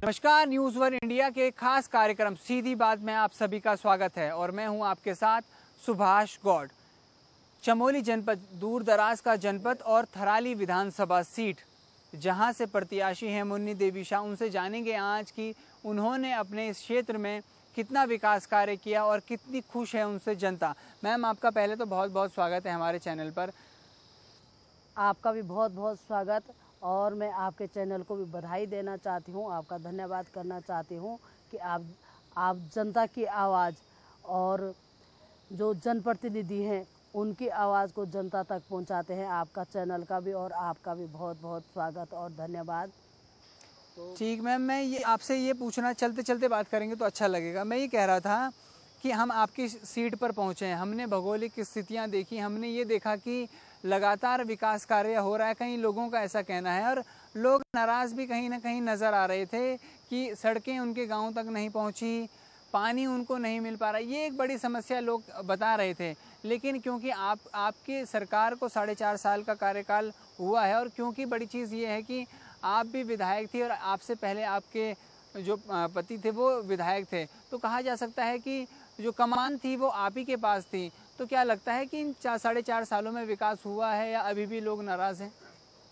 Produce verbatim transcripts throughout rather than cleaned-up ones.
नमस्कार, news one India के खास कार्यक्रम सीधी बात में आप सभी का स्वागत है और मैं हूं आपके साथ सुभाष गौड़। चमोली जनपद दूर दराज का जनपद और थराली विधानसभा सीट जहां से प्रत्याशी हैं मुन्नी देवी शाह, उनसे जानेंगे आज कि उन्होंने अपने इस क्षेत्र में कितना विकास कार्य किया और कितनी खुश है उनसे जनता। मैम, आपका पहले तो बहुत बहुत स्वागत है हमारे चैनल पर। आपका भी बहुत बहुत स्वागत और मैं आपके चैनल को भी बधाई देना चाहती हूँ, आपका धन्यवाद करना चाहती हूँ कि आप आप जनता की आवाज़ और जो जनप्रतिनिधि हैं उनकी आवाज़ को जनता तक पहुँचाते हैं। आपका चैनल का भी और आपका भी बहुत बहुत स्वागत और धन्यवाद। ठीक मैम, मैं ये आपसे ये पूछना, चलते चलते बात करेंगे तो अच्छा लगेगा। मैं ये कह रहा था कि हम आपकी सीट पर पहुँचे हैं, हमने भौगोलिक स्थितियाँ देखी, हमने ये देखा कि लगातार विकास कार्य हो रहा है। कई लोगों का ऐसा कहना है और लोग नाराज़ भी कहीं ना कहीं नज़र आ रहे थे कि सड़कें उनके गांव तक नहीं पहुंची, पानी उनको नहीं मिल पा रहा। ये एक बड़ी समस्या लोग बता रहे थे। लेकिन क्योंकि आप आपकी सरकार को साढ़े चार साल का कार्यकाल हुआ है और क्योंकि बड़ी चीज़ ये है कि आप भी विधायक थी और आपसे पहले आपके जो पति थे वो विधायक थे, तो कहा जा सकता है कि जो कमान थी वो आप ही के पास थी। तो क्या लगता है कि इन साढ़े चार सालों में विकास हुआ है या अभी भी लोग नाराज़ हैं?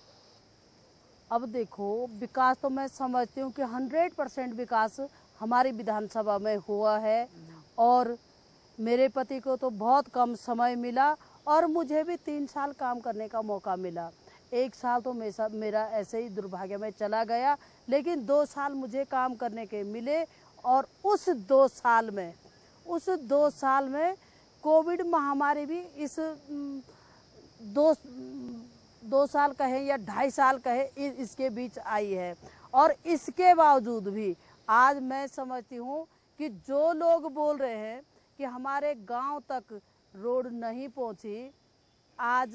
अब देखो, विकास तो मैं समझती हूँ कि हंड्रेड परसेंट विकास हमारी विधानसभा में हुआ है और मेरे पति को तो बहुत कम समय मिला और मुझे भी तीन साल काम करने का मौका मिला। एक साल तो मेरा मेरा ऐसे ही दुर्भाग्य में चला गया, लेकिन दो साल मुझे काम करने के मिले और उस दो साल में उस दो साल में कोविड महामारी भी इस दो दो साल कहे या ढाई साल कहे इसके बीच आई है। और इसके बावजूद भी आज मैं समझती हूँ कि जो लोग बोल रहे हैं कि हमारे गांव तक रोड नहीं पहुँची, आज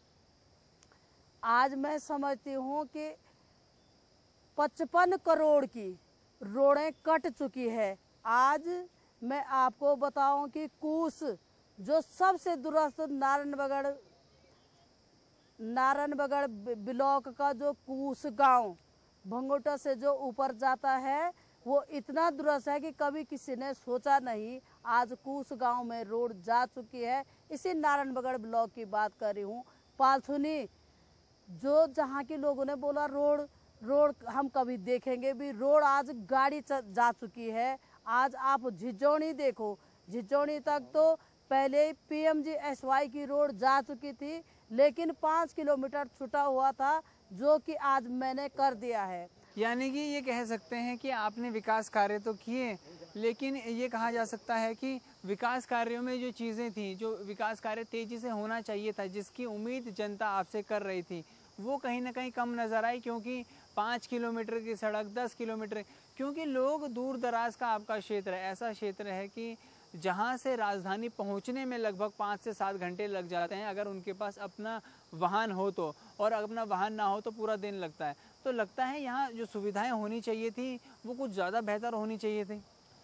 आज मैं समझती हूँ कि पचपन करोड़ की रोडें कट चुकी है। आज मैं आपको बताऊं कि कूस जो सबसे दूरस्थ नारायणबगड़ नारायणबगड़ ब्लॉक का जो कूस गांव भंगोटा से जो ऊपर जाता है वो इतना दूरस्थ है कि कभी किसी ने सोचा नहीं। आज कूस गांव में रोड जा चुकी है। इसी नारायणबगड़ ब्लॉक की बात कर रही हूँ। पालथुनी जो जहाँ के लोगों ने बोला रोड रोड हम कभी देखेंगे भी, रोड आज गाड़ी जा चुकी है। आज आप झिझौनी देखो, झिझौनी तक तो पहले पीएमजीएसवाई की रोड जा चुकी थी, लेकिन पाँच किलोमीटर छूटा हुआ था जो कि आज मैंने कर दिया है। यानी कि ये कह सकते हैं कि आपने विकास कार्य तो किए, लेकिन ये कहा जा सकता है कि विकास कार्यों में जो चीज़ें थी, जो विकास कार्य तेज़ी से होना चाहिए था, जिसकी उम्मीद जनता आपसे कर रही थी, वो कहीं ना कहीं कम नज़र आई। क्योंकि पाँच किलोमीटर की सड़क, दस किलोमीटर, क्योंकि लोग दूर दराज का आपका क्षेत्र है, ऐसा क्षेत्र है कि जहाँ से राजधानी पहुँचने में लगभग पाँच से सात घंटे लग जाते हैं अगर उनके पास अपना वाहन हो तो, और अपना वाहन ना हो तो पूरा दिन लगता है। तो लगता है यहाँ जो सुविधाएं होनी चाहिए थी वो कुछ ज़्यादा बेहतर होनी चाहिए थी।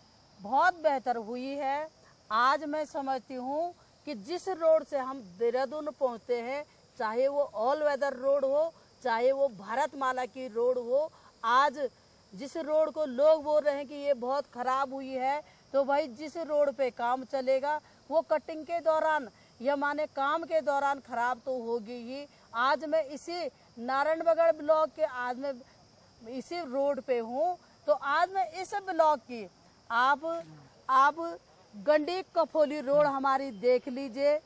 बहुत बेहतर हुई है। आज मैं समझती हूँ कि जिस रोड से हम देहरादून पहुँचते हैं, चाहे वो ऑल वेदर रोड हो, चाहे वो भारतमाला की रोड हो, आज जिस रोड को लोग बोल रहे हैं कि ये बहुत खराब हुई है, तो भाई जिस रोड पे काम चलेगा वो कटिंग के दौरान या माने काम के दौरान खराब तो होगी ही। आज मैं इसी नारायणबगड़ ब्लॉक के आज मैं इसी रोड पे हूँ, तो आज मैं इस ब्लॉक की आप आप गंडी कफोली रोड हमारी देख लीजिए।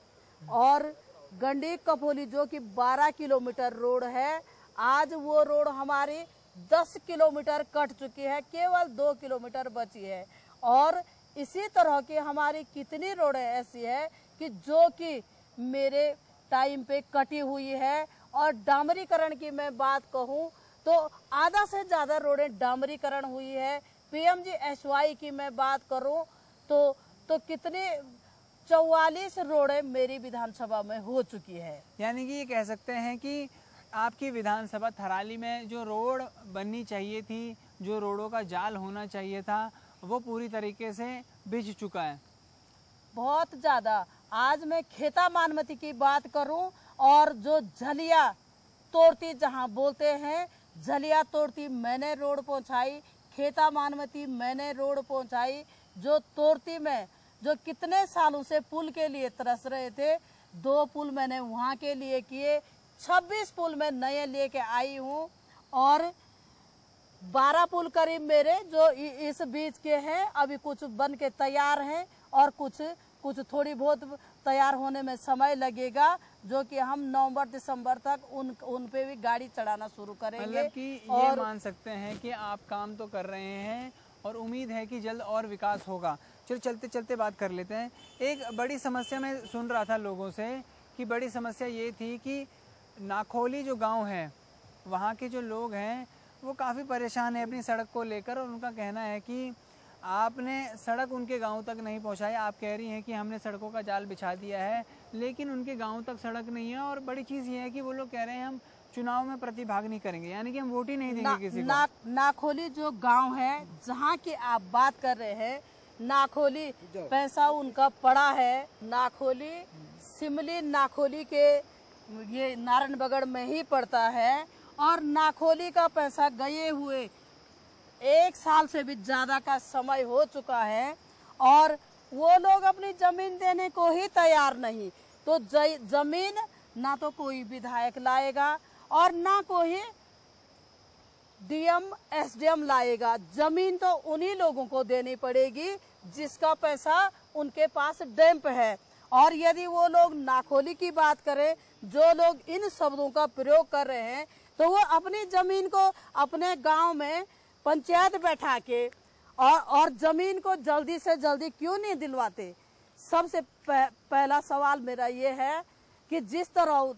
और गंडी कफोली जो कि बारह किलोमीटर रोड है, आज वो रोड हमारी दस किलोमीटर कट चुकी है, केवल दो किलोमीटर बची है। और इसी तरह की हमारी कितनी रोडें ऐसी है कि जो कि मेरे टाइम पे कटी हुई है। और डामरीकरण की मैं बात कहूँ तो आधा से ज़्यादा रोडें डामरीकरण हुई है। पीएमजीएसवाई की मैं बात करूँ तो तो कितनी चौवालीस रोडें मेरी विधानसभा में हो चुकी है। यानी कि ये कह सकते हैं कि आपकी विधानसभा थराली में जो रोड बननी चाहिए थी, जो रोडों का जाल होना चाहिए था, वो पूरी तरीके से बिछ चुका है। बहुत ज़्यादा। आज मैं खेता मानमती की बात करूं और जो झलिया तोड़ती जहां बोलते हैं, झलिया तोड़ती मैंने रोड पहुंचाई। खेता मानवती मैंने रोड पहुंचाई, जो तोरती में जो कितने सालों से पुल के लिए तरस रहे थे, दो पुल मैंने वहाँ के लिए किए, छब्बीस पुल मैं नए लेके आई हूँ और बारह पुल करीब मेरे जो इस बीच के हैं, अभी कुछ बन के तैयार हैं और कुछ कुछ थोड़ी बहुत तैयार होने में समय लगेगा, जो कि हम नवंबर दिसंबर तक उन उन पे भी गाड़ी चढ़ाना शुरू करेंगे। मतलब कि ये और मान सकते हैं कि आप काम तो कर रहे हैं और उम्मीद है कि जल्द और विकास होगा। चलो चलते चलते बात कर लेते हैं। एक बड़ी समस्या मैं सुन रहा था लोगों से कि बड़ी समस्या ये थी कि नाखोली जो गांव है, वहाँ के जो लोग हैं वो काफ़ी परेशान है अपनी सड़क को लेकर, और उनका कहना है कि आपने सड़क उनके गांव तक नहीं पहुंचाई। आप कह रही हैं कि हमने सड़कों का जाल बिछा दिया है, लेकिन उनके गांव तक सड़क नहीं है। और बड़ी चीज़ ये है कि वो लोग कह रहे हैं हम चुनाव में प्रतिभाग नहीं करेंगे, यानी कि हम वोट ही नहीं देंगे ना, किसी ना, को। नाखोली जो गांव है जहां की आप बात कर रहे हैं, नाखोली पैसा उनका पड़ा है। नाखोली सिमली नाखोली के ये नारायणबगड़ में ही पड़ता है और नाखोली का पैसा गए हुए एक साल से भी ज्यादा का समय हो चुका है और वो लोग अपनी जमीन देने को ही तैयार नहीं। तो जमीन ना तो कोई विधायक लाएगा और ना कोई डीएम एसडीएम लाएगा। जमीन तो उन्हीं लोगों को देनी पड़ेगी जिसका पैसा उनके पास डैम्प है। और यदि वो लोग नाखोली की बात करें, जो लोग इन शब्दों का प्रयोग कर रहे हैं, तो वो अपनी जमीन को अपने गांव में पंचायत बैठा के और और जमीन को जल्दी से जल्दी क्यों नहीं दिलवाते। सबसे पह, पहला सवाल मेरा ये है कि जिस तरह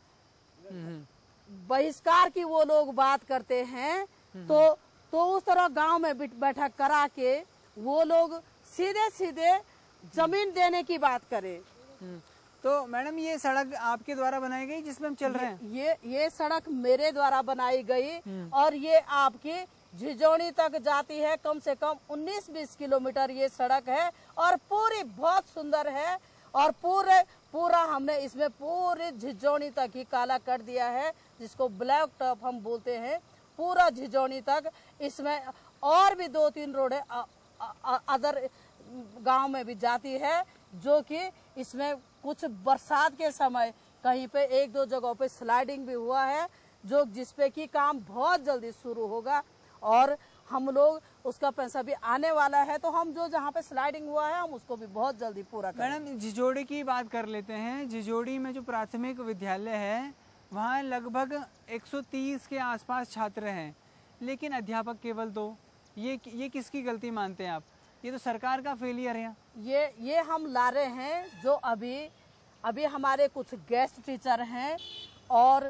बहिष्कार की वो लोग बात करते हैं, तो तो उस तरह गांव में बैठक करा के वो लोग सीधे सीधे जमीन देने की बात करें। तो मैडम ये सड़क आपके द्वारा बनाई गई जिसमें हम चल रहे हैं? ये ये सड़क मेरे द्वारा बनाई गई और ये आपकी झिझोनी तक जाती है। कम से कम उन्नीस बीस किलोमीटर ये सड़क है और पूरी बहुत सुंदर है। और पूरे पूरा हमने इसमें पूरी झिझोनी तक ही काला कर दिया है, जिसको ब्लैक टॉप हम बोलते हैं। पूरा झिझोनी तक इसमें और भी दो तीन रोड है अदर गांव में भी जाती है, जो कि इसमें कुछ बरसात के समय कहीं पे एक दो जगहों पे स्लाइडिंग भी हुआ है, जो जिसपे कि काम बहुत जल्दी शुरू होगा और हम लोग उसका पैसा भी आने वाला है। तो हम जो जहाँ पे स्लाइडिंग हुआ है हम उसको भी बहुत जल्दी पूरा करेंगे। मैडम झिझोड़ी की बात कर लेते हैं। झिझोड़ी में जो प्राथमिक विद्यालय है वहाँ लगभग एक सौ तीस के आसपास छात्र हैं, लेकिन अध्यापक केवल दो। ये ये किसकी गलती मानते हैं आप? ये तो सरकार का फेलियर है। ये ये हम ला रहे हैं, जो अभी अभी हमारे कुछ गेस्ट टीचर हैं और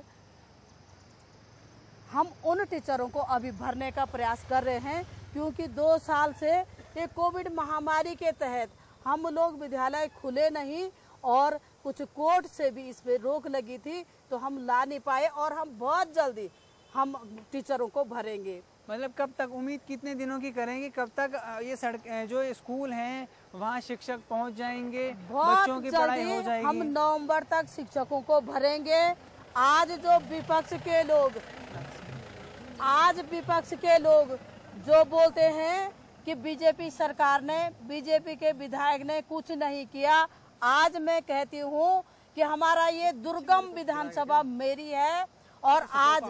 हम उन टीचरों को अभी भरने का प्रयास कर रहे हैं, क्योंकि दो साल से ये कोविड महामारी के तहत हम लोग विद्यालय खुले नहीं और कुछ कोर्ट से भी इस पे रोक लगी थी, तो हम ला नहीं पाए और हम बहुत जल्दी हम टीचरों को भरेंगे। मतलब कब तक, उम्मीद कितने दिनों की करेंगे? कब तक ये सड़क जो स्कूल हैं वहाँ शिक्षक पहुँच जाएंगे, बच्चों की पढ़ाई हो जाएगी? हम नवंबर तक शिक्षकों को भरेंगे। आज जो विपक्ष के लोग आज विपक्ष के लोग जो बोलते हैं कि बीजेपी सरकार ने, बीजेपी के विधायक ने कुछ नहीं किया, आज मैं कहती हूँ कि हमारा ये दुर्गम विधानसभा मेरी है और आज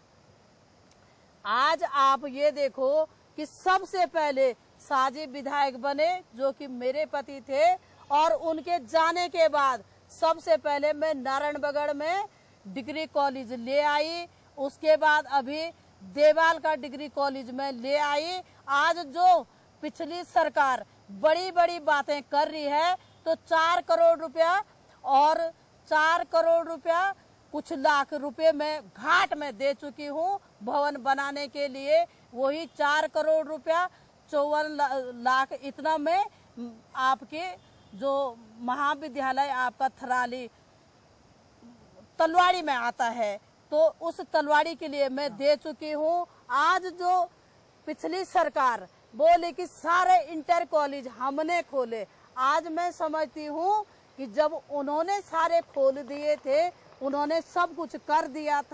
आज आप ये देखो कि सबसे पहले साजिद विधायक बने, जो कि मेरे पति थे, और उनके जाने के बाद सबसे पहले मैं नारायणबगड़ में डिग्री कॉलेज ले आई, उसके बाद अभी देवाल का डिग्री कॉलेज में ले आई। आज जो पिछली सरकार बड़ी बड़ी बातें कर रही है, तो चार करोड़ रुपया और चार करोड़ रुपया कुछ लाख रुपए मैं घाट में दे चुकी हूँ भवन बनाने के लिए। वही चार करोड़ रुपया चौवन लाख इतना में आपके जो महाविद्यालय आपका थराली तलवाड़ी में आता है, तो उस तलवाड़ी के लिए मैं दे चुकी हूँ। आज जो पिछली सरकार बोले कि सारे इंटर कॉलेज हमने खोले, आज मैं समझती हूँ कि जब उन्होंने सारे खोल दिए थे, उन्होंने सब कुछ कर दिया था,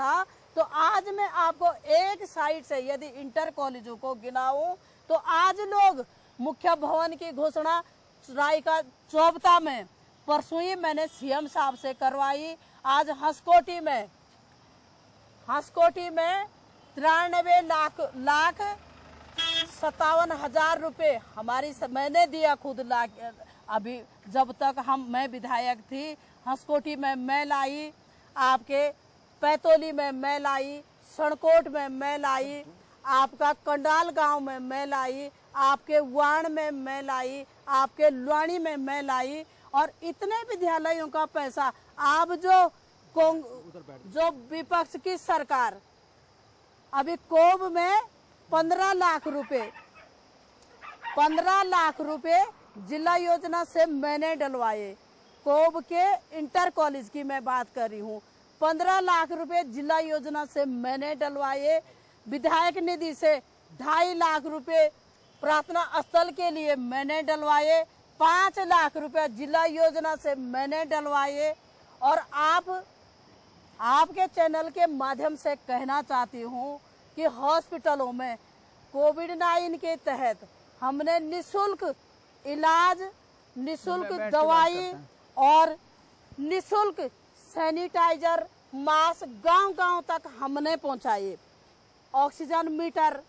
तो आज मैं आपको एक साइड से यदि इंटर कॉलेजों को गिनाऊं तो आज लोग मुख्य भवन की घोषणा राय का चौबता में परसों ही मैंने सीएम साहब से करवाई। आज हंसकोटी में हंसकोटी में तिरानवे लाख लाख सत्तावन हजार रुपये हमारी मैंने दिया खुद ला। अभी जब तक हम मैं विधायक थी हंसकोटी में मैं लाई, आपके पैतोली में मैं लाई, सड़कोट में मैं लाई, आपका कंडाल गांव में मैं लाई, आपके वाण में मैं लाई, आपके लुआणी में मैं लाई। और इतने विद्यालयों का पैसा आप जो जो विपक्ष की सरकार अभी कोब में पंद्रह लाख रुपए पंद्रह लाख रुपए जिला योजना से मैंने डलवाए। कोब के इंटर कॉलेज की मैं बात कर रही हूँ, पंद्रह लाख रुपए जिला योजना से मैंने डलवाए। विधायक निधि से ढाई लाख रुपए प्रार्थना स्थल के लिए मैंने डलवाए। पाँच लाख रुपए जिला योजना से मैंने डलवाए। और आप आपके चैनल के माध्यम से कहना चाहती हूँ कि हॉस्पिटलों में कोविड नाइन के तहत हमने निशुल्क इलाज, निशुल्क दवाई और निशुल्क सैनिटाइजर, मास्क गांव-गांव तक हमने पहुंचाए। ऑक्सीजन मीटर,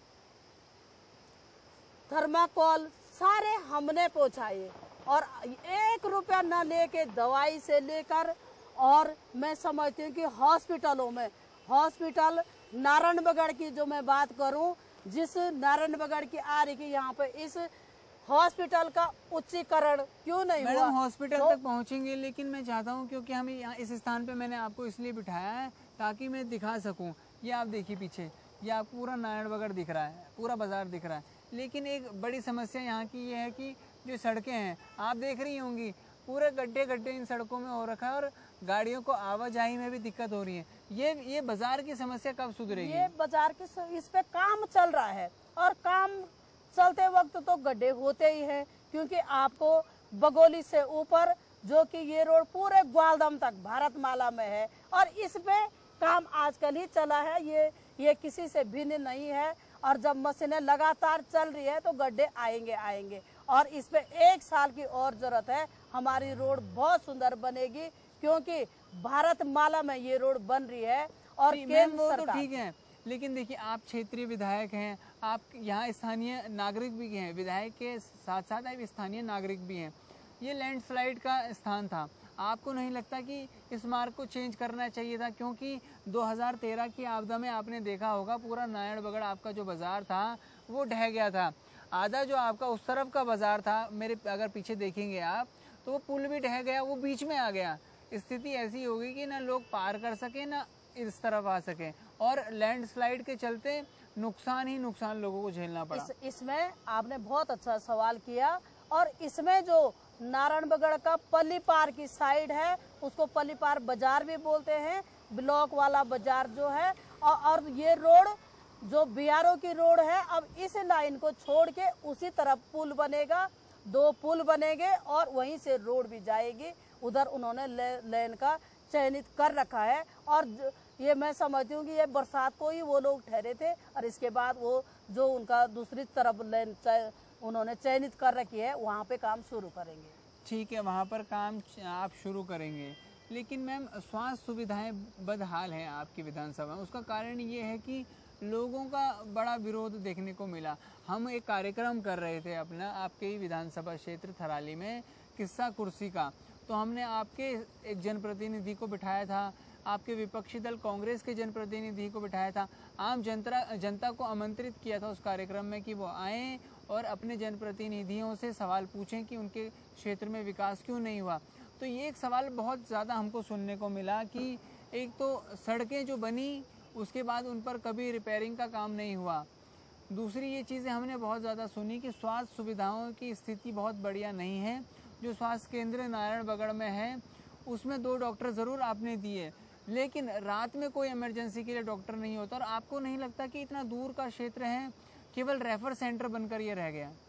थर्माकोल सारे हमने पहुंचाए और एक रुपया न लेके दवाई से लेकर। और मैं समझती हूँ कि हॉस्पिटलों में हॉस्पिटल नारायणगढ़ की जो मैं बात करूं, जिस नारायणगढ़ की आ रही कि यहाँ पे इस हॉस्पिटल का उच्चीकरण क्यों नहीं हुआ? मैडम हॉस्पिटल तो, तक पहुंचेंगे, लेकिन मैं चाहता हूं क्योंकि हम यहाँ इस स्थान पे मैंने आपको इसलिए बिठाया है ताकि मैं दिखा सकूं। ये आप देखिए पीछे, ये आप पूरा नारायणगढ़ दिख रहा है, पूरा बाजार दिख रहा है। लेकिन एक बड़ी समस्या यहाँ की ये है कि जो सड़कें हैं आप देख रही होंगी, पूरे गड्ढे गड्ढे इन सड़कों में हो रखा है और गाड़ियों को आवाजाही में भी दिक्कत हो रही है। ये ये बाजार की समस्या कब सुधरेगी? ये बाजार की इस पे काम चल रहा है और काम चलते वक्त तो गड्ढे होते ही हैं, क्योंकि आपको बगोली से ऊपर जो कि ये रोड पूरे ग्वालदम तक भारतमाला में है और इस पे काम आजकल ही चला है। ये ये किसी से भिन्न नहीं है और जब मशीनें लगातार चल रही है तो गड्ढे आएंगे आएंगे और इस पे एक साल की और जरूरत है। हमारी रोड बहुत सुंदर बनेगी क्योंकि भारतमाला में ये रोड बन रही है। और केंद्र वो सरकार तो ठीक है, लेकिन देखिए आप क्षेत्रीय विधायक हैं, आप यहाँ स्थानीय नागरिक भी हैं, विधायक के साथ साथ आप स्थानीय नागरिक भी हैं। ये लैंडस्लाइड का स्थान था, आपको नहीं लगता कि इस मार्ग को चेंज करना चाहिए था? क्योंकि दो हज़ार तेरह की आपदा में आपने देखा होगा पूरा नारायणगढ़ आपका जो बाजार था वो ढह गया था। आधा जो आपका उस तरफ का बाजार था, मेरे अगर पीछे देखेंगे आप तो वो पुल भी ढह गया, वो बीच में आ गया। स्थिति ऐसी होगी कि ना लोग पार कर सके ना इस तरफ आ सके और लैंडस्लाइड के चलते नुकसान ही नुकसान लोगों को झेलना पड़ा। इस, इसमें आपने बहुत अच्छा सवाल किया। और इसमें जो नारायणगढ़ का पल्ली पार की साइड है उसको पल्ली पार बाजार भी बोलते हैं, ब्लॉक वाला बाजार जो है। और, और ये रोड जो बीआरओ की रोड है, अब इस लाइन को छोड़ के उसी तरफ पुल बनेगा, दो पुल बनेंगे और वहीं से रोड भी जाएगी। उधर उन्होंने ले, लेन का चयनित कर रखा है और ये मैं समझती हूँ कि ये बरसात को ही वो लोग ठहरे थे और इसके बाद वो जो उनका दूसरी तरफ लेन उन्होंने चयनित कर रखी है वहाँ पे काम शुरू करेंगे। ठीक है, वहाँ पर काम आप शुरू करेंगे, लेकिन मैम स्वास्थ्य सुविधाएं बदहाल हैं आपकी विधानसभा में। उसका कारण ये है कि लोगों का बड़ा विरोध देखने को मिला। हम एक कार्यक्रम कर रहे थे अपना आपके ही विधानसभा क्षेत्र थराली में, किस्सा कुर्सी का, तो हमने आपके एक जनप्रतिनिधि को बिठाया था, आपके विपक्षी दल कांग्रेस के जनप्रतिनिधि को बिठाया था, आम जनता जनता को आमंत्रित किया था उस कार्यक्रम में कि वो आएँ और अपने जनप्रतिनिधियों से सवाल पूछें कि उनके क्षेत्र में विकास क्यों नहीं हुआ। तो ये एक सवाल बहुत ज़्यादा हमको सुनने को मिला कि एक तो सड़कें जो बनी उसके बाद उन पर कभी रिपेयरिंग का काम नहीं हुआ। दूसरी ये चीज़ें हमने बहुत ज़्यादा सुनी कि स्वास्थ्य सुविधाओं की स्थिति बहुत बढ़िया नहीं है। जो स्वास्थ्य केंद्र नारायणगढ़ में है उसमें दो डॉक्टर ज़रूर आपने दिए, लेकिन रात में कोई इमरजेंसी के लिए डॉक्टर नहीं होता। और आपको नहीं लगता कि इतना दूर का क्षेत्र है, केवल रेफर सेंटर बनकर ये रह गया?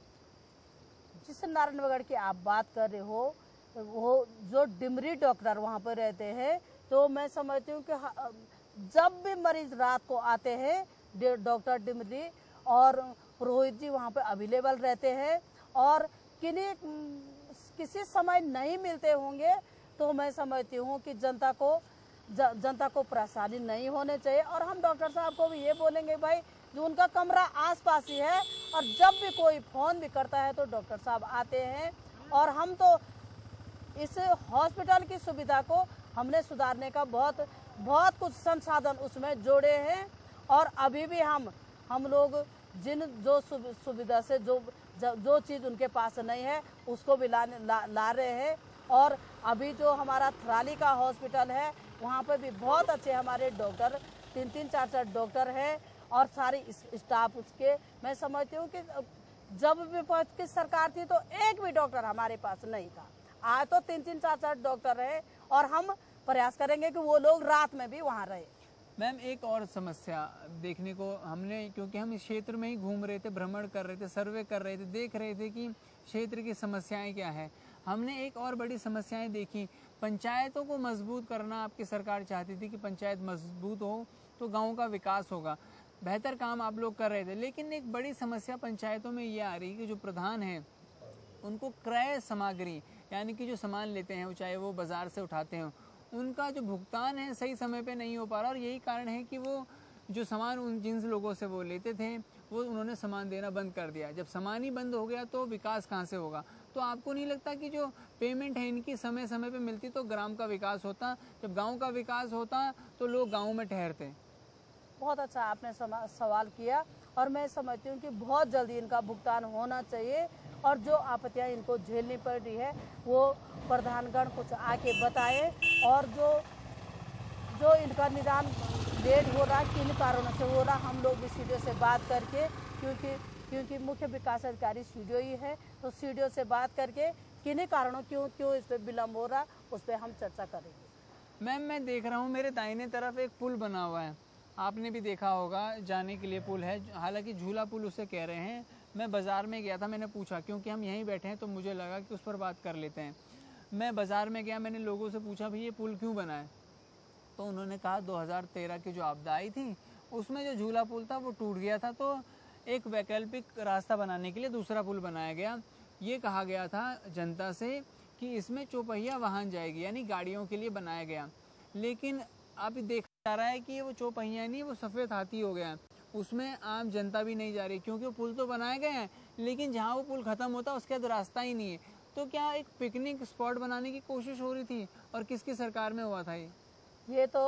जिस नारायणगढ़ की आप बात कर रहे हो, वो जो डिमरी डॉक्टर वहाँ पर रहते हैं, तो मैं समझती हूँ कि जब भी मरीज रात को आते हैं डॉक्टर डिमरी और पुरोहित जी वहाँ पे अवेलेबल रहते हैं, और किन्हीं किसी समय नहीं मिलते होंगे तो मैं समझती हूँ कि जनता को ज, जनता को परेशानी नहीं होने चाहिए। और हम डॉक्टर साहब को भी ये बोलेंगे भाई जो उनका कमरा आसपास ही है, और जब भी कोई फ़ोन भी करता है तो डॉक्टर साहब आते हैं। और हम तो इस हॉस्पिटल की सुविधा को हमने सुधारने का बहुत बहुत कुछ संसाधन उसमें जोड़े हैं, और अभी भी हम हम लोग जिन जो सुविधा से जो जो चीज़ उनके पास नहीं है उसको भी ला, ला, ला रहे हैं। और अभी जो हमारा थराली का हॉस्पिटल है वहाँ पे भी बहुत अच्छे हमारे डॉक्टर, तीन तीन चार चार डॉक्टर हैं, और सारी स्टाफ उसके, मैं समझती हूँ कि जब विपक्ष की सरकार थी तो एक भी डॉक्टर हमारे पास नहीं था। आज तो तीन तीन चार चार डॉक्टर है, और हम प्रयास करेंगे कि वो लोग रात में भी वहाँ रहे। मैम एक और समस्या देखने को हमने, क्योंकि हम इस क्षेत्र में ही घूम रहे थे, भ्रमण कर रहे थे, सर्वे कर रहे थे, देख रहे थे कि क्षेत्र की समस्याएं क्या है। हमने एक और बड़ी समस्याएं देखी, पंचायतों को मजबूत करना आपकी सरकार चाहती थी कि पंचायत मजबूत हो तो गाँव का विकास होगा, बेहतर काम आप लोग कर रहे थे। लेकिन एक बड़ी समस्या पंचायतों में ये आ रही है कि जो प्रधान हैं उनको क्रय सामग्री यानी कि जो सामान लेते हैं चाहे वो बाज़ार से उठाते हैं, उनका जो भुगतान है सही समय पे नहीं हो पा रहा। और यही कारण है कि वो जो सामान उन जिन लोगों से वो लेते थे वो उन्होंने सामान देना बंद कर दिया। जब सामान ही बंद हो गया तो विकास कहाँ से होगा? तो आपको नहीं लगता कि जो पेमेंट है इनकी समय समय पे मिलती तो ग्राम का विकास होता? जब गांव का विकास होता तो लोग गांव में ठहरते। बहुत अच्छा आपने सवाल किया, और मैं समझती हूँ कि बहुत जल्दी इनका भुगतान होना चाहिए, और जो आपत्तियाँ इनको झेलनी पड़ रही है वो प्रधानगण कुछ आके बताए, और जो जो इनका निदान लेट हो रहा किन कारणों से हो रहा हम लोग भी सीडीओ से बात करके, क्योंकि क्योंकि मुख्य विकास अधिकारी सीडीओ ही है, तो सीडीओ से बात करके किन्हीं कारणों क्यों क्यों इस पर विलम्ब हो रहा उस पर हम चर्चा करेंगे। मैम मैं देख रहा हूँ मेरे दाहिने तरफ एक पुल बना हुआ है, आपने भी देखा होगा, जाने के लिए पुल है, हालांकि झूला पुल उसे कह रहे हैं। मैं बाज़ार में गया था, मैंने पूछा, क्योंकि हम यहीं बैठे हैं तो मुझे लगा कि उस पर बात कर लेते हैं। मैं बाज़ार में गया, मैंने लोगों से पूछा भाई ये पुल क्यों बना है, तो उन्होंने कहा दो हज़ार तेरह की जो आपदा आई थी उसमें जो झूला पुल था वो टूट गया था, तो एक वैकल्पिक रास्ता बनाने के लिए दूसरा पुल बनाया गया। ये कहा गया था जनता से कि इसमें चौपहिया वाहन जाएगी, यानी गाड़ियों के लिए बनाया गया। लेकिन अब देखा जा रहा है कि वो चौपहिया नहीं, वो सफ़ेद हाथी हो गया, उसमें आम जनता भी नहीं जा रही, क्योंकि वो पुल तो बनाए गए हैं लेकिन जहाँ वो पुल ख़त्म होता है उसके बाद रास्ता ही नहीं है। तो क्या एक पिकनिक स्पॉट बनाने की कोशिश हो रही थी, और किसकी सरकार में हुआ था ये? ये तो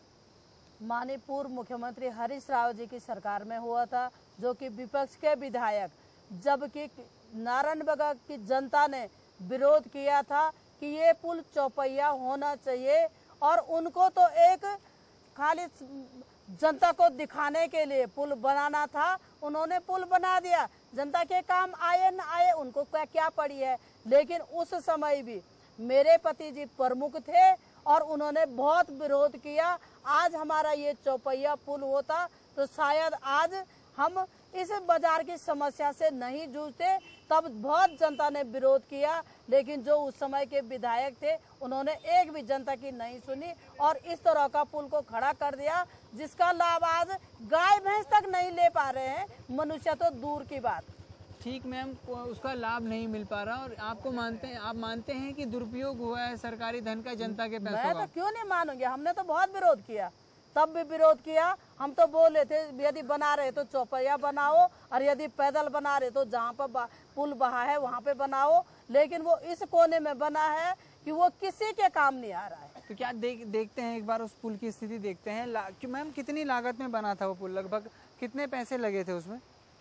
माननीय पूर्व मुख्यमंत्री हरीश राव जी की सरकार में हुआ था, जो कि विपक्ष के विधायक, जबकि नारायणबगा की जनता ने विरोध किया था कि ये पुल चौपहिया होना चाहिए, और उनको तो एक खाली जनता को दिखाने के लिए पुल बनाना था, उन्होंने पुल बना दिया। जनता के काम आए न आए उनको क्या क्या पड़ी है। लेकिन उस समय भी मेरे पति जी प्रमुख थे और उन्होंने बहुत विरोध किया। आज हमारा ये चौपहिया पुल होता तो शायद आज हम इस बाजार की समस्या से नहीं जूझते। तब बहुत जनता ने विरोध किया, लेकिन जो उस समय के विधायक थे उन्होंने एक भी जनता की नहीं सुनी और इस तरह का पुल को खड़ा कर दिया, जिसका लाभ आज गाय भैंस तक नहीं ले पा रहे हैं, मनुष्य तो दूर की बात। ठीक मैम, उसका लाभ नहीं मिल पा रहा, और आपको मानते हैं आप मानते हैं कि दुरुपयोग हुआ है सरकारी धन का जनता के पैसों का? मैं तो क्यों नहीं मानूंगी, हमने तो बहुत विरोध किया, तब भी विरोध किया। हम तो बोले थे यदि बना रहे तो चौपहिया बनाओ, और यदि पैदल बना रहे तो जहाँ पर पुल बहा है वहाँ पे बनाओ, लेकिन वो इस कोने में बना है कि वो किसी के काम नहीं आ रहा है। तो क्या देख देखते हैं एक बार उस पुल की स्थिति देखते हैं कि मैम कितनी लागत में बना था वो पुल, लगभग कितने पैसे लगे थे उसमें?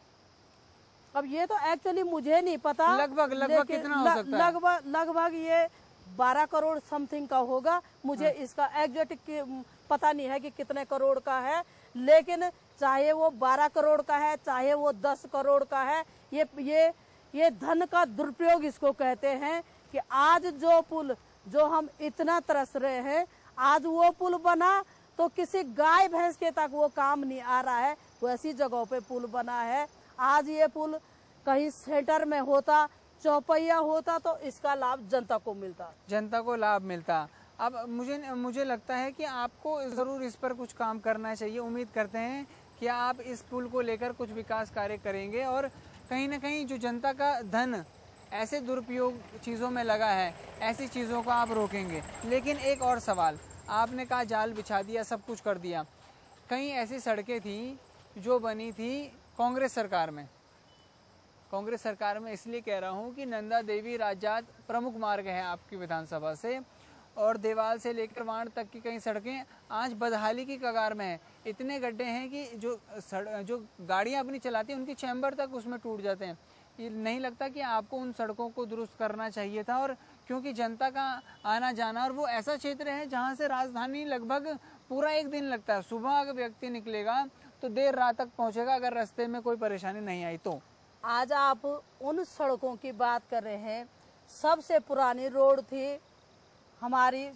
अब ये तो एक्चुअली मुझे नहीं पता, लगभग लगभग कितना हो सकता है? लगभग लगभग ये बारह करोड़ समथिंग का होगा, मुझे हाँ। इसका एग्जैक्ट पता नहीं है कि कितने करोड़ का है, लेकिन चाहे वो बारह करोड़ का है चाहे वो दस करोड़ का है, ये ये ये धन का दुरुपयोग इसको कहते हैं। कि आज जो पुल जो हम इतना तरस रहे हैं, आज वो पुल बना तो किसी गाय भैंस के तक वो काम नहीं आ रहा है, वैसी जगहों पे पुल बना है। आज ये पुल कहीं सेंटर में होता, चौपहिया होता तो इसका लाभ जनता को मिलता, जनता को लाभ मिलता। अब मुझे मुझे लगता है कि आपको ज़रूर इस पर कुछ काम करना चाहिए। उम्मीद करते हैं कि आप इस पुल को लेकर कुछ विकास कार्य करेंगे और कहीं ना कहीं जो जनता का धन ऐसे दुरुपयोग चीज़ों में लगा है, ऐसी चीज़ों को आप रोकेंगे। लेकिन एक और सवाल, आपने कहा जाल बिछा दिया, सब कुछ कर दिया। कई ऐसी सड़कें थी जो बनी थी कांग्रेस सरकार में। कांग्रेस सरकार में इसलिए कह रहा हूँ कि नंदा देवी राजजात प्रमुख मार्ग है आपकी विधानसभा से, और देवाल से लेकर वाण तक की कई सड़कें आज बदहाली की कगार में हैं। इतने गड्ढे हैं कि जो सड़ जो गाड़ियाँ अपनी चलाती हैं उनकी चैम्बर तक उसमें टूट जाते हैं। ये नहीं लगता कि आपको उन सड़कों को दुरुस्त करना चाहिए था? और क्योंकि जनता का आना जाना, और वो ऐसा क्षेत्र है जहाँ से राजधानी लगभग पूरा एक दिन लगता है। सुबह अगर व्यक्ति निकलेगा तो देर रात तक पहुँचेगा अगर रास्ते में कोई परेशानी नहीं आई तो। आज आप उन सड़कों की बात कर रहे हैं। सबसे पुरानी रोड थी हमारी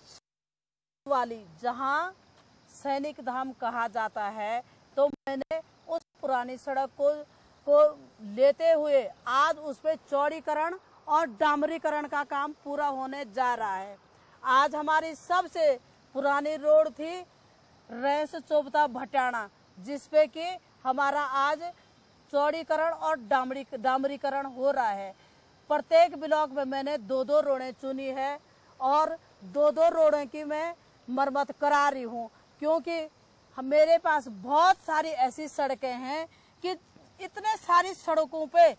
वाली, जहां सैनिक धाम कहा जाता है। तो मैंने उस पुरानी सड़क को को लेते हुए आज उस पर चौड़ीकरण और डामरीकरण का काम पूरा होने जा रहा है। आज हमारी सबसे पुरानी रोड थी रेंस चोपता भटाना, जिसपे कि हमारा आज चौड़ीकरण और डामरी डामरीकरण हो रहा है। प्रत्येक ब्लॉक में मैंने दो दो रोडें चुनी है और दो दो रोडों की मैं मरम्मत करा रही हूँ, क्योंकि मेरे पास बहुत सारी ऐसी सड़कें हैं कि इतने सारी सड़कों पे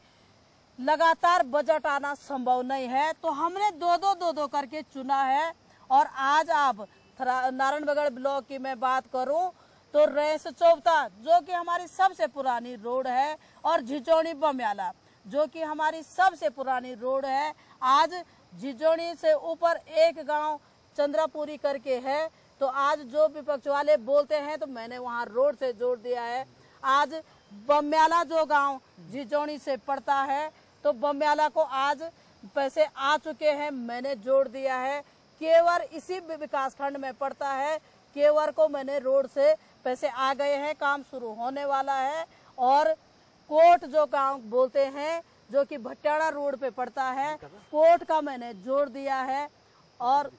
लगातार बजट आना संभव नहीं है। तो हमने दो दो दो दो करके चुना है। और आज आप नारायणगढ़ ब्लॉक की मैं बात करूं तो रेंस चौबता, जो कि हमारी सबसे पुरानी रोड है, और झिझोनी बम्याला, जो कि हमारी सबसे पुरानी रोड है। आज झिझोनी से ऊपर एक गांव चंद्रापुरी करके है। तो आज जो विपक्ष वाले बोलते हैं तो मैंने वहां रोड से जोड़ दिया है। आज बम्याला जो गांव झिझोनी से पड़ता है, तो बम्याला को आज पैसे आ चुके हैं, मैंने जोड़ दिया है। केवर इसी विकास खंड में पड़ता है, केवर को मैंने रोड से पैसे आ गए हैं, काम शुरू होने वाला है। और कोट जो गांव बोलते हैं, जो कि भट्टाड़ा रोड पे पड़ता है, कोट का मैंने जोड़ दिया है। और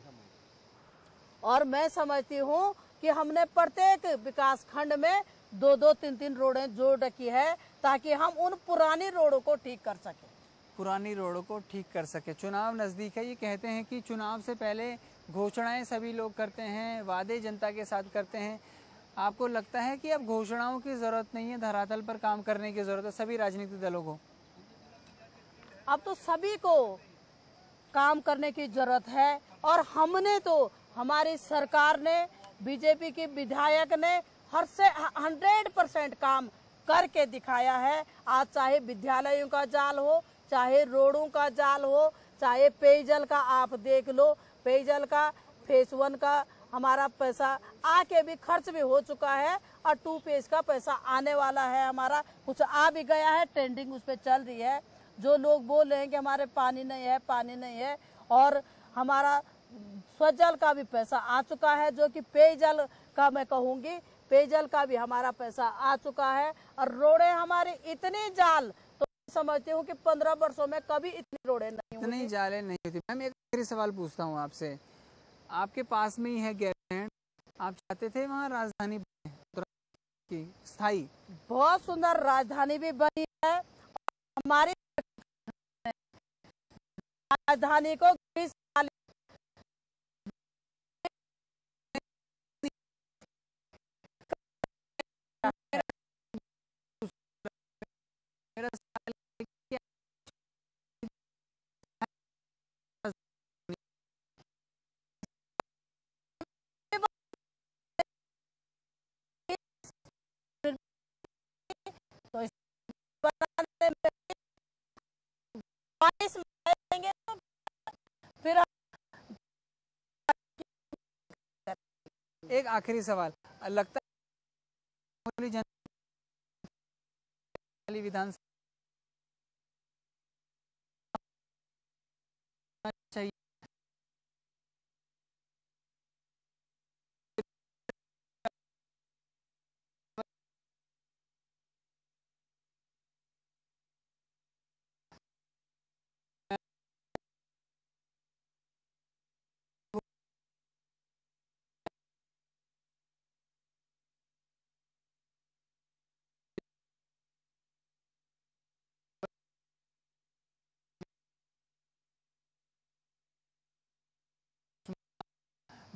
और मैं समझती हूँ कि हमने प्रत्येक विकास खंड में दो दो तीन तीन रोडें जोड़ रखी है, ताकि हम उन पुरानी रोडों को ठीक कर सके पुरानी रोडों को ठीक कर सके। चुनाव नज़दीक है, ये कहते हैं कि चुनाव से पहले घोषणाएं सभी लोग करते हैं, वादे जनता के साथ करते हैं। आपको लगता है कि अब घोषणाओं की ज़रूरत नहीं है, धरातल पर काम करने की ज़रूरत है सभी राजनीतिक दलों को? अब तो सभी को काम करने की जरूरत है। और हमने तो, हमारी सरकार ने, बीजेपी की विधायक ने हर से हंड्रेड परसेंट काम करके दिखाया है। आज चाहे विद्यालयों का जाल हो, चाहे रोडों का जाल हो, चाहे पेयजल का आप देख लो, पेयजल का फेस वन का हमारा पैसा आके भी खर्च भी हो चुका है, और टू फेज का पैसा आने वाला है। हमारा कुछ आ भी गया है, ट्रेंडिंग उस पर चल रही है। जो लोग बोल रहे हैं कि हमारे पानी नहीं है, पानी नहीं है, और हमारा स्वजल का भी पैसा आ चुका है, जो कि पेयजल का मैं कहूँगी, पेयजल का भी हमारा पैसा आ चुका है। और रोडें हमारी इतनी जाल, तो समझती हूँ कि पंद्रह वर्षों में कभी इतनी रोडें नहीं हुई। इतनी जाले नहीं होती। मैम एक आखिरी सवाल पूछता हूँ आपसे, आपके पास में ही है गैरलैंड, आप चाहते थे वहाँ राजधानी की स्थायी? बहुत सुंदर राजधानी भी बनी है। हमारी राजधानी को तो इस बनाने में बाईस लगाएंगे तो फिर एक आखिरी सवाल, लगता है विधानसभा चाहिए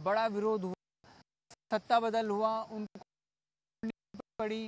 बड़ा विरोध हुआ, सत्ता बदल हुआ, उनको पड़ी।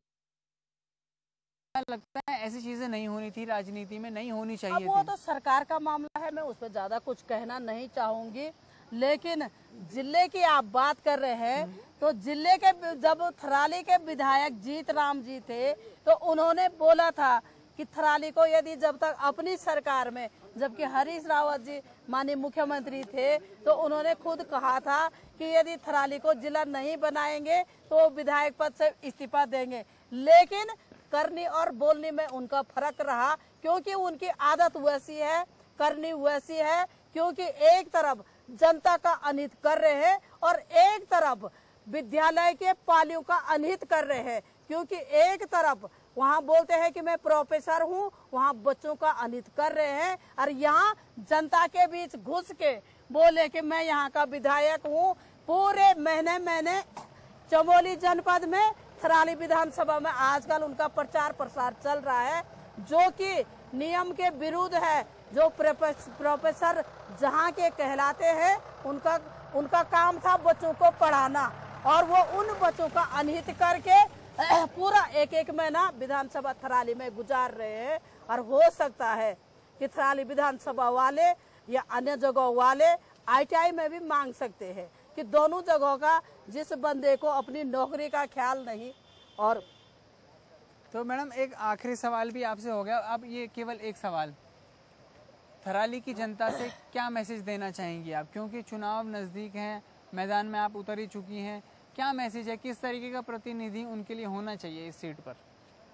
लगता है ऐसी चीजें नहीं होनी थी, राजनीति में नहीं होनी चाहिए। अब वो तो सरकार का मामला है, मैं उस पर ज्यादा कुछ कहना नहीं चाहूंगी। लेकिन जिले की आप बात कर रहे हैं, तो जिले के जब थराली के विधायक जीत राम जी थे, तो उन्होंने बोला था कि थराली को यदि जब तक अपनी सरकार में, जबकि हरीश रावत जी माननीय मुख्यमंत्री थे, तो उन्होंने खुद कहा था कि यदि थराली को जिला नहीं बनाएंगे तो वो विधायक पद से इस्तीफा देंगे। लेकिन करनी और बोलने में उनका फर्क रहा, क्योंकि उनकी आदत वैसी है, करनी वैसी है। क्योंकि एक तरफ जनता का अनहित कर रहे हैं और एक तरफ विद्यालय के पालियों का अनहित कर रहे हैं। क्योंकि एक तरफ वहाँ बोलते हैं कि मैं प्रोफेसर हूँ, वहाँ बच्चों का अनहित कर रहे हैं, और यहाँ जनता के बीच घुस के बोले कि मैं यहाँ का विधायक हूँ। पूरे महीने महीने चमोली जनपद में, थराली विधानसभा में आजकल उनका प्रचार प्रसार चल रहा है, जो कि नियम के विरुद्ध है। जो प्रोफेसर जहाँ के कहलाते हैं, उनका उनका काम था बच्चों को पढ़ाना, और वो उन बच्चों का अनहित करके पूरा एक एक महीना विधानसभा थराली में गुजार रहे हैं। और हो सकता है कि थराली विधानसभा वाले या अन्य जगह वाले आई टी आई में भी मांग सकते हैं कि दोनों जगहों का, जिस बंदे को अपनी नौकरी का ख्याल नहीं। और तो मैडम एक आखिरी सवाल भी आपसे हो गया, अब ये केवल एक सवाल, थराली की जनता से क्या मैसेज देना चाहेंगी आप, क्योंकि चुनाव नज़दीक हैं, मैदान में आप उतर ही चुकी हैं, क्या मैसेज है, किस तरीके का प्रतिनिधि उनके लिए होना चाहिए इस सीट पर?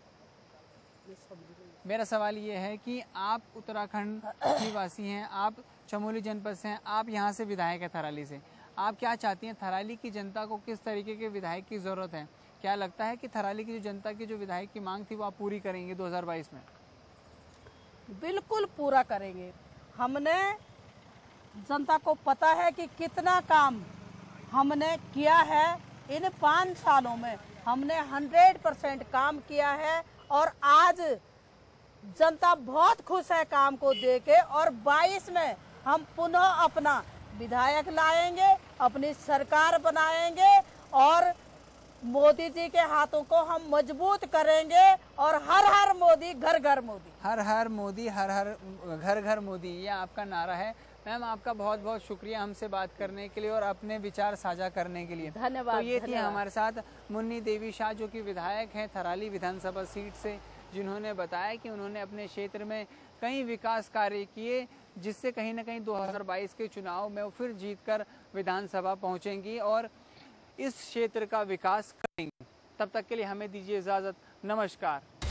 मेरा सवाल ये है कि आप उत्तराखंड की वासी हैं, आप चमोली जनपद से हैं, आप यहाँ से विधायक हैं थराली से, आप क्या चाहती हैं, थराली की जनता को किस तरीके के विधायक की ज़रूरत है? क्या लगता है कि थराली की जो जनता की जो विधायक की मांग थी वो आप पूरी करेंगे दो हज़ार बाईस में? बिल्कुल पूरा करेंगे। हमने, जनता को पता है कि कितना काम हमने किया है इन पाँच सालों में, हमने हंड्रेड परसेंट काम किया है। और आज जनता बहुत खुश है काम को देके, और बाईस में हम पुनः अपना विधायक लाएंगे, अपनी सरकार बनाएंगे, और मोदी जी के हाथों को हम मजबूत करेंगे। और हर हर मोदी, घर घर मोदी, हर हर मोदी, हर हर घर घर मोदी, ये आपका नारा है। मैम आपका बहुत बहुत शुक्रिया हमसे बात करने के लिए और अपने विचार साझा करने के लिए। धन्यवाद। तो ये थी धन्यवाद। हमारे साथ मुन्नी देवी शाह, जो कि विधायक हैं थराली विधानसभा सीट से, जिन्होंने बताया कि उन्होंने अपने क्षेत्र में कई विकास कार्य किए, जिससे कहीं ना कहीं दो हज़ार बाईस के चुनाव में वो फिर जीतकर विधानसभा पहुंचेंगी और इस क्षेत्र का विकास करेंगे। तब तक के लिए हमें दीजिए इजाज़त। नमस्कार।